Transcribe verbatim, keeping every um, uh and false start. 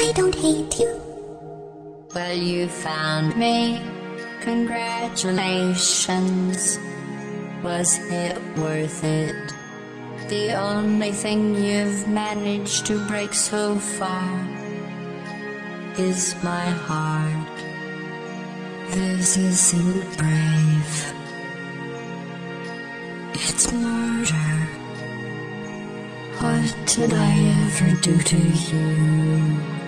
I don't hate you. Well, you found me. Congratulations. Was it worth it? The only thing you've managed to break so far is my heart. This isn't brave. It's murder. What did I ever do to you?